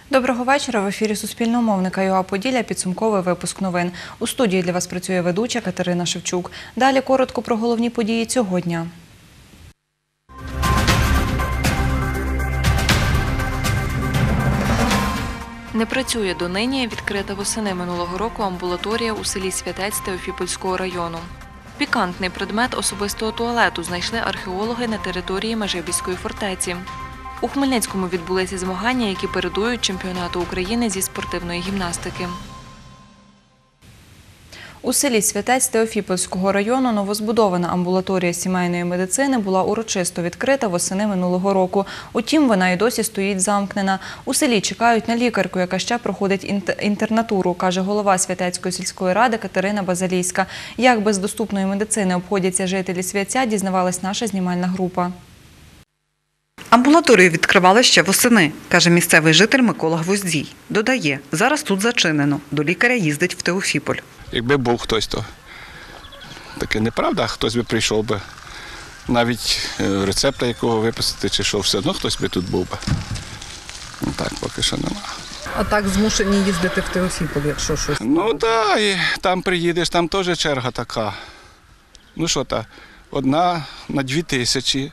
Доброго вечора. В ефірі Суспільного мовника ЮА Поділля підсумковий випуск новин. У студії для вас працює ведуча Катерина Шевчук. Далі коротко про головні події цього дня. Не працює донині. Відкрита восени минулого року амбулаторія у селі Святець Теофіпольського району. Пікантний предмет особистого туалету знайшли археологи на території Межибіської фортеці. У Хмельницькому відбулися змагання, які передують чемпіонату України зі спортивної гімнастики. У селі Святець Теофіпольського району новозбудована амбулаторія сімейної медицини була урочисто відкрита восени минулого року. Утім, вона і досі стоїть замкнена. У селі чекають на лікарку, яка ще проходить інтернатуру, каже голова Святецької сільської ради Катерина Базалійська. Як без доступної медицини обходяться жителі Святця, дізнавалась наша знімальна група. Амбулаторію відкривали ще восени, каже місцевий житель Микола Гвоздій. Додає, зараз тут зачинено, до лікаря їздить в Теофіполь. Якби був хтось, то таке неправда, хтось би прийшов би, навіть рецепта якого виписати чи що, все одно хтось би тут був би. Ну так, поки що нема. А так змушені їздити в Теофіполь, якщо щось? Ну так, і там приїдеш, там теж черга така. Ну що та, 1 на 2000.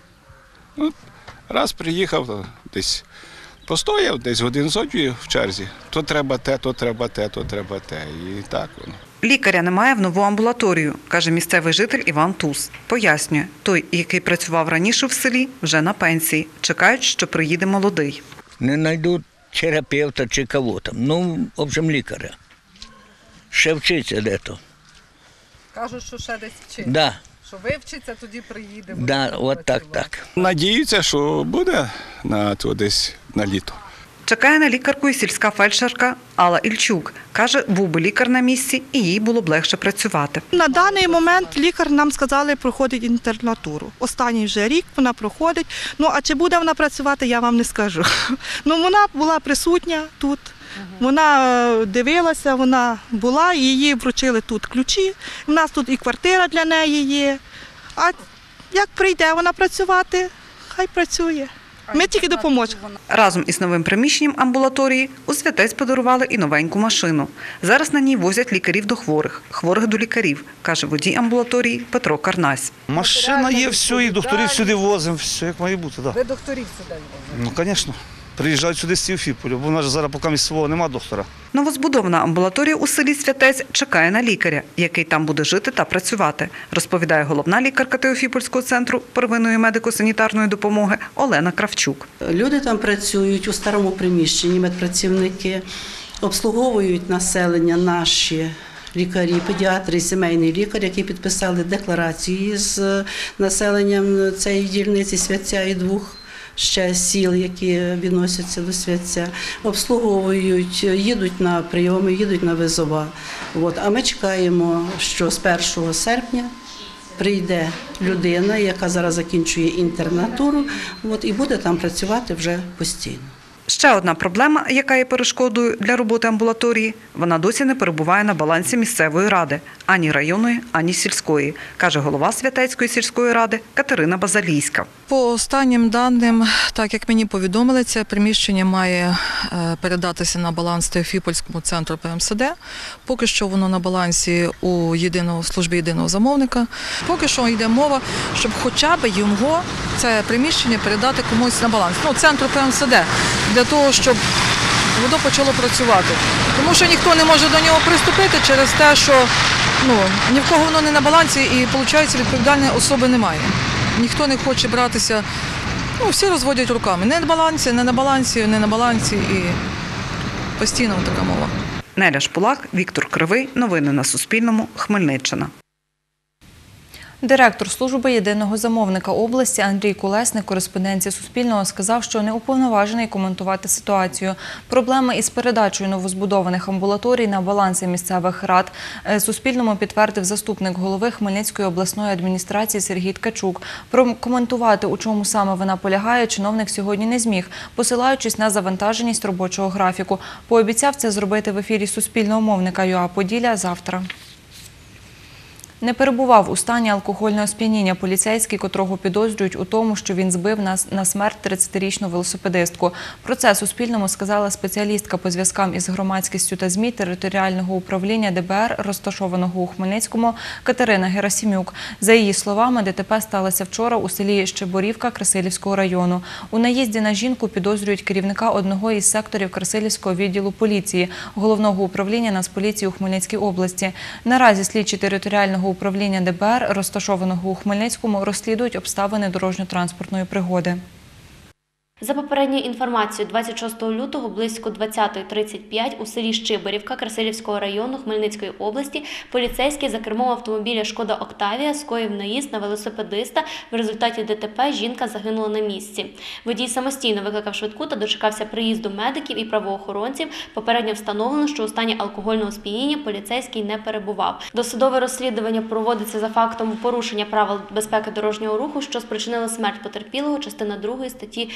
Ну, раз приїхав, то десь постояв, десь годин зодві в черзі. То треба те, то треба те, то треба те. І так воно. Лікаря немає в нову амбулаторію, каже місцевий житель Іван Туз. Пояснює, той, який працював раніше в селі, вже на пенсії. Чекають, що приїде молодий. Не знайдуть терапевта чи кого там. Ну, в общем, лікаря. Ще вчиться дето. Кажуть, що ще десь вчиться. Да. Що вивчиться, тоді приїдемо. Да, от так. Надіються, що буде десь на літо. Чекає на лікарку і сільська фельдшерка Алла Ільчук. Каже, був би лікар на місці і їй було б легше працювати. На даний момент лікар нам сказали, проходить інтернатуру. Останній вже рік вона проходить. Ну, а чи буде вона працювати, я вам не скажу. Ну, вона була присутня тут. Вона дивилася, вона була, її вручили тут ключі. У нас тут і квартира для неї є. А як прийде вона працювати, хай працює. Ми тільки допоможемо. Разом із новим приміщенням амбулаторії у Святець подарували і новеньку машину. Зараз на ній возять лікарів до хворих, хворих до лікарів, каже водій амбулаторії Петро Карнась. Машина є, все, і докторів сюди возимо, все як має бути. Да. Ви докторів сюди возите? Ну, звісно. Приїжджають сюди з Теофіполя, бо у нас же зараз поки місцевого немає доктора. Новозбудована амбулаторія у селі Святець чекає на лікаря, який там буде жити та працювати, розповідає головна лікарка Теофіпольського центру первинної медико-санітарної допомоги Олена Кравчук. Люди там працюють у старому приміщенні, медпрацівники, обслуговують населення наші лікарі, педіатри і сімейний лікар, які підписали декларації з населенням цієї дільниці Святця і 2 ще сіл, які відносяться до Святця, обслуговують, їдуть на прийоми, їдуть на визова. А ми чекаємо, що з 1 серпня прийде людина, яка зараз закінчує інтернатуру, і буде там працювати вже постійно. Ще одна проблема, яка є перешкодою для роботи амбулаторії – вона досі не перебуває на балансі місцевої ради, ані районної, ані сільської, каже голова Святецької сільської ради Катерина Базалійська. По останнім даним, так як мені повідомили, це приміщення має передатися на баланс Теофіпольському центру ПМСД. Поки що воно на балансі у службі єдиного замовника. Поки що йде мова, щоб хоча б його, це приміщення, передати комусь на баланс. Центру ПМСД, для того, щоб воно почало працювати. Тому що ніхто не може до нього приступити через те, що ні в кого воно не на балансі і, виходить, відповідальної особи немає. Ніхто не хоче братися, всі розводять руками. Не на балансі, не на балансі, не на балансі і постійно така мова. Неля Шпулак, Віктор Кривий. Новини на Суспільному. Хмельниччина. Директор служби єдиного замовника області Андрій Колесник кореспонденції Суспільного сказав, що не уповноважений коментувати ситуацію. Проблеми із передачею новозбудованих амбулаторій на баланси місцевих рад Суспільному підтвердив заступник голови Хмельницької обласної адміністрації Сергій Ткачук. Прокоментувати, у чому саме вона полягає, чиновник сьогодні не зміг, посилаючись на завантаженість робочого графіку. Пообіцяв це зробити в ефірі Суспільного мовника ЮА Поділля завтра. Не перебував у стані алкогольного сп'яніння поліцейський, котрого підозрюють у тому, що він збив на смерть 30-річну велосипедистку. Про це Суспільному сказала спеціалістка по зв'язкам із громадськістю та ЗМІ територіального управління ДБР, розташованого у Хмельницькому, Катерина Герасимюк. За її словами, ДТП сталося вчора у селі Щеборівка Красилівського району. У наїзді на жінку підозрюють керівника одного із секторів Красилівського відділу поліції, Головного управління Нацполіції у Хмельницькій області. Наразі слідчі територіального управління ДБР, розташованого у Хмельницькому, розслідують обставини дорожньо-транспортної пригоди. За попередньою інформацією, 26 лютого близько 20:35 у селі Щиборівка Красилівського району Хмельницької області поліцейський за кермом автомобіля «Шкода Октавія» скоїв наїзд на велосипедиста. В результаті ДТП жінка загинула на місці. Водій самостійно викликав швидку та дочекався приїзду медиків і правоохоронців. Попередньо встановлено, що у стані алкогольного сп'яніння поліцейський не перебував. Досудове розслідування проводиться за фактом порушення правил безпеки дорожнього руху, що спричинило смерть потерпілого, частина 2 статті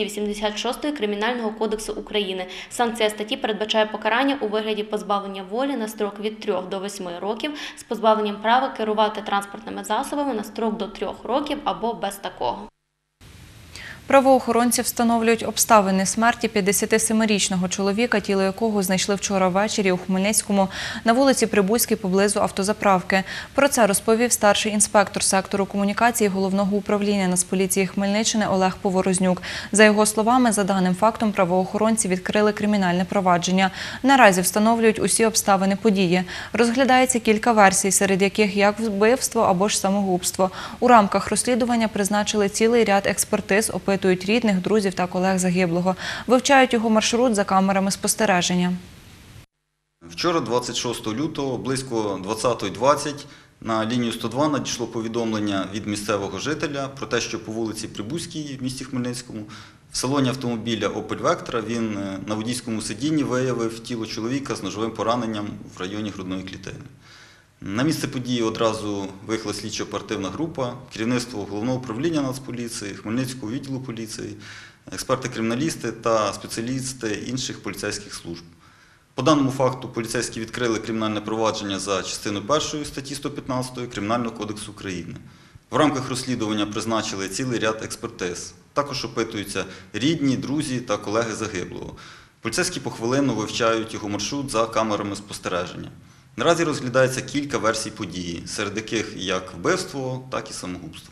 286 Кримінального кодексу України. Санкція статті передбачає покарання у вигляді позбавлення волі на строк від 3 до 8 років з позбавленням права керувати транспортними засобами на строк до 3 років або без такого. Правоохоронці встановлюють обставини смерті 57-річного чоловіка, тіло якого знайшли вчора ввечері у Хмельницькому на вулиці Прибузькій поблизу автозаправки. Про це розповів старший інспектор сектору комунікації Головного управління Нацполіції Хмельниччини Олег Поворознюк. За його словами, за даним фактом правоохоронці відкрили кримінальне провадження. Наразі встановлюють усі обставини події. Розглядається кілька версій, серед яких як вбивство або ж самогубство. У рамках розслідування призначили цілий ряд експертиз, опитують рідних, друзів та колег загиблого. Вивчають його маршрут за камерами спостереження. Вчора, 26 лютого, близько 20:20 на лінію 102 надійшло повідомлення від місцевого жителя про те, що по вулиці Прибузькій в місті Хмельницькому в салоні автомобіля Opel Vectra він на водійському сидінні виявив тіло чоловіка з ножовим пораненням в районі грудної клітини. На місце події одразу виїхала слідчо-оперативна група, керівництво Головного управління Нацполіції, Хмельницького відділу поліції, експерти-криміналісти та спеціалісти інших поліцейських служб. По даному факту поліцейські відкрили кримінальне провадження за частиною 1 статті 115 Кримінального кодексу України. В рамках розслідування призначили цілий ряд експертиз. Також опитуються рідні, друзі та колеги загиблого. Поліцейські похвилинно вивчають його маршрут за камерами спостереження. Наразі розглядається кілька версій події, серед яких як вбивство, так і самогубство.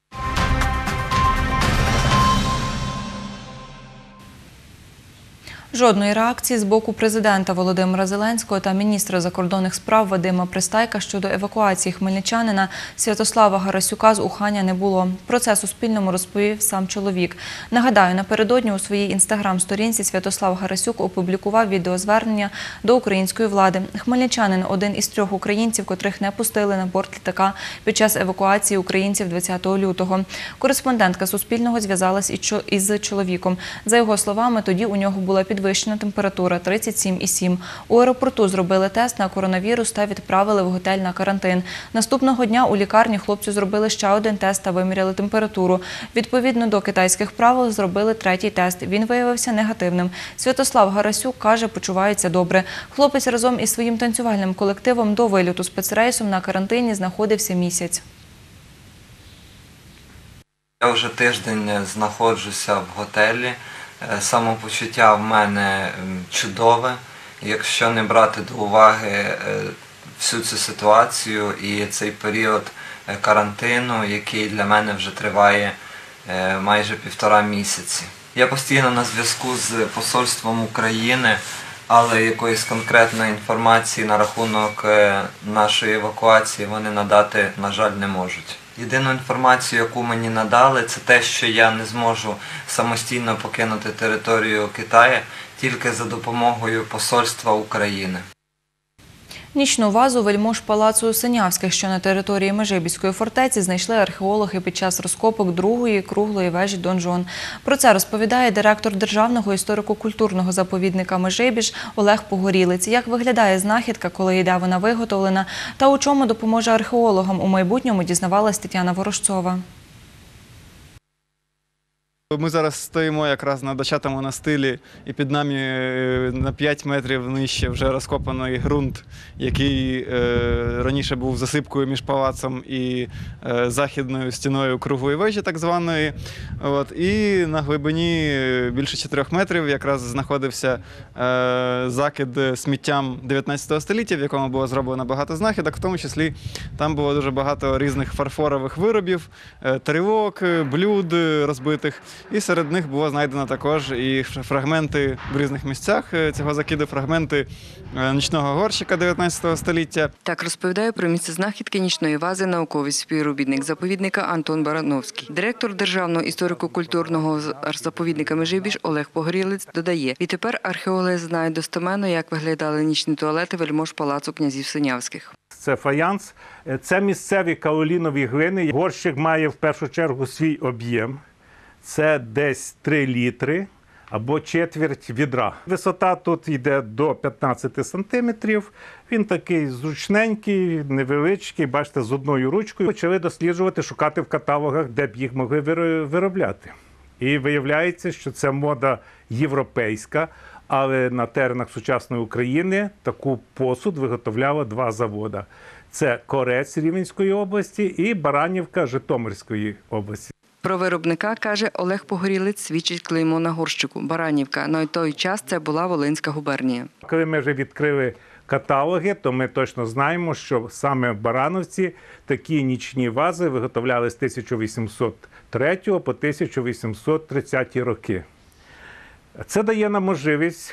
Жодної реакції з боку президента Володимира Зеленського та міністра закордонних справ Вадима Пристайка щодо евакуації хмельничанина Святослава Гарасюка з Уханя не було. Про це Суспільному розповів сам чоловік. Нагадаю, напередодні у своїй інстаграм-сторінці Святослав Гарасюк опублікував відеозвернення до української влади. Хмельничанин – один із 3 українців, котрих не пустили на борт літака під час евакуації українців 20 лютого. Кореспондентка Суспільного зв'язалась із чоловіком. За його словами, тоді у нього була підвищена температура 37,7. У аеропорту зробили тест на коронавірус та відправили в готель на карантин. Наступного дня у лікарні хлопцю зробили ще один тест та виміряли температуру. Відповідно до китайських правил зробили 3-й тест. Він виявився негативним. Святослав Гарасюк каже, почувається добре. Хлопець разом із своїм танцювальним колективом до вильоту спецрейсом на карантині знаходився місяць. Я вже тиждень знаходжуся в готелі. Самопочуття в мене чудове, якщо не брати до уваги всю цю ситуацію і цей період карантину, який для мене вже триває майже 1,5 місяці. Я постійно на зв'язку з посольством України, але якоїсь конкретної інформації на рахунок нашої евакуації вони надати, на жаль, не можуть. Єдину інформацію, яку мені надали, це те, що я не зможу самостійно покинути територію Китаю тільки за допомогою посольства України. Нічну вазу вельмож палацу Синявських, що на території Межибіської фортеці, знайшли археологи під час розкопок другої круглої вежі Донжон. Про це розповідає директор Державного історико-культурного заповідника Межибіж Олег Погорілець. Як виглядає знахідка, коли і де вона виготовлена, та у чому допоможе археологам у майбутньому, дізнавалась Тетяна Ворожцова. Ми зараз стоїмо якраз на дощатому настилі, і під нами на 5 метрів нижче вже розкопаний ґрунт, який раніше був засипкою між палацом і західною стіною круглої вежі, так званої. І на глибині більше 4 метрів якраз знаходився закид сміттям 19 століття, в якому було зроблено багато знахідок, в тому числі там було дуже багато різних фарфорових виробів, тарілок, блюд розбитих. І серед них було знайдено також і фрагменти в різних місцях цього закиду, фрагменти нічного горщика 19 століття. Так розповідає про місце знахідки нічної вази науковий співробітник заповідника Антон Барановський. Директор Державного історико-культурного заповідника Межибіж Олег Погорілець додає, відтепер археологи знають достеменно, як виглядали нічні туалети вельмож палацу князів Синявських. Це фаянс, це місцеві каолінові глини. Горщик має в першу чергу свій об'єм. Це десь 3 літри або четверть відра. Висота тут йде до 15 сантиметрів. Він такий зручненький, невеличкий, бачите, з одною ручкою. Почали досліджувати, шукати в каталогах, де б їх могли виробляти. І виявляється, що це мода європейська, але на теренах сучасної України таку посуд виготовляло 2 заводи. Це Корець Рівненської області і Баранівка Житомирської області. Про виробника, каже Олег Погорілець, свідчить клеймо на горщику. Баранівка. На той час це була Волинська губернія. Коли ми вже відкрили каталоги, то ми точно знаємо, що саме в Барановці такі нічні вази виготовляли з 1803 по 1830 роки. Це дає нам можливість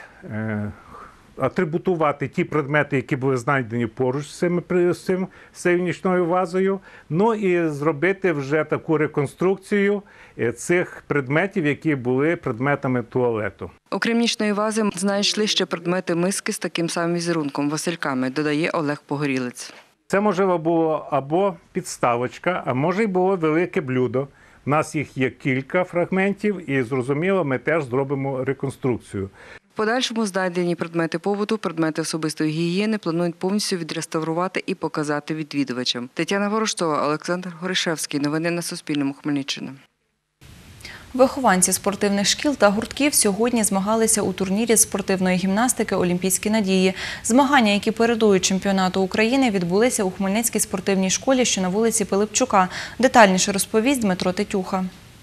атрибутувати ті предмети, які були знайдені поруч з цією нічною вазою, ну і зробити вже таку реконструкцію цих предметів, які були предметами туалету. Окрім нічної вази, знайшли ще предмети миски з таким самим візерунком – васильками, додає Олег Погорілець. Це, можливо, було або підставочка, а може й було велике блюдо. У нас їх є кілька фрагментів і, зрозуміло, ми теж зробимо реконструкцію. В подальшому знайдені предмети побуту, предмети особистої гігієни планують повністю відреставрувати і показати відвідувачам. Тетяна Ворожцова, Олександр Горішевський. Новини на Суспільному. Хмельниччина. Вихованці спортивних шкіл та гуртків сьогодні змагалися у турнірі з спортивної гімнастики «Олімпійські надії». Змагання, які передують чемпіонату України, відбулися у Хмельницькій спортивній школі, що на вулиці Пилипчука. Детальніше розповість Дмитро Тетюха.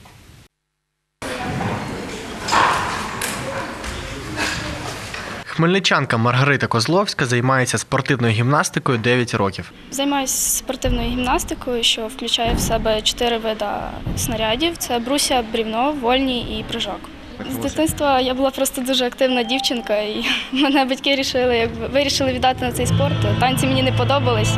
Хмельничанка Маргарита Козловська займається спортивною гімнастикою 9 років. Займаюся спортивною гімнастикою, що включає в себе 4 види снарядів. Це бруся, брівно, вольні і прыжок. З дитинства я була просто дуже активна дівчинка, і мене батьки вирішили віддати на цей спорт. Танці мені не подобались,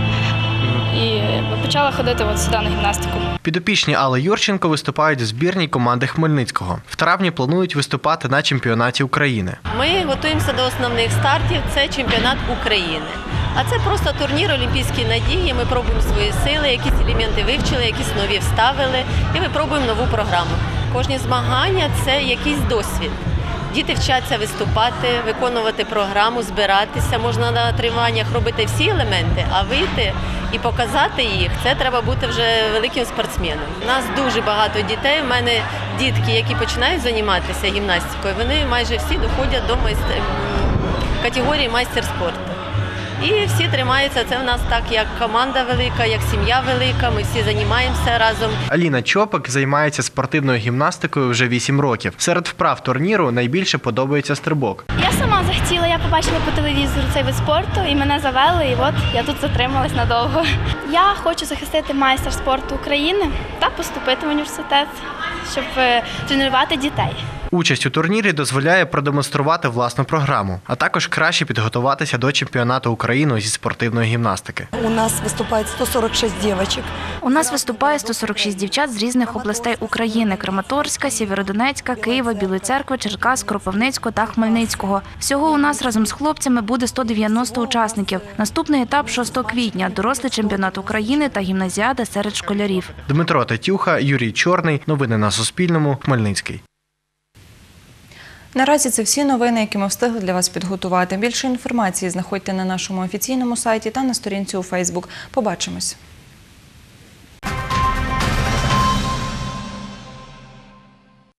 і почала ходити сюди на гімнастику. Підопічні Алли Юрченко виступають в збірній команди Хмельницького. В травні планують виступати на чемпіонаті України. Ми готуємося до основних стартів, це чемпіонат України. А це просто турнір «Олімпійські надії». Ми пробуємо свої сили, якісь елементи вивчили, якісь нові вставили і ми пробуємо нову програму. Кожні змагання – це якийсь досвід. Діти вчаться виступати, виконувати програму, збиратися. Можна на тренуваннях робити всі елементи, а вийти і показати їх – це треба бути вже великим спортсменом. У нас дуже багато дітей. У мене дітки, які починають займатися гімнастикою, вони майже всі доходять до категорії майстер спорту. І всі тримаються. Це в нас так, як команда велика, як сім'я велика, ми всі займаємося разом. Аліна Чопик займається спортивною гімнастикою вже 8 років. Серед вправ турніру найбільше подобається стрибок. Я сама захотіла, я побачила по телевізору цей вид спорту і мене завели, і от я тут затрималась надовго. Я хочу захистити майстер спорту України та поступити в університет, щоб тренувати дітей. Участь у турнірі дозволяє продемонструвати власну програму, а також краще підготуватися до чемпіонату України зі спортивної гімнастики. У нас виступає 146 дівчат. У нас виступає 146 дівчат з різних областей України – Краматорська, Сєвєродонецька, Києва, Білої Церкви, Черкас, Кропивницького та Хмельницького. Всього у нас разом з хлопцями буде 190 учасників. Наступний етап – 6 квітня – дорослий чемпіонат України та гімназіада серед школярів. Дмитро Тетюха, Юрій Чорний. Новини на Суспільному. Хмельницький. Наразі це всі новини, які ми встигли для вас підготувати. Більше інформації знаходьте на нашому офіційному сайті та на сторінці у Фейсбук. Побачимось!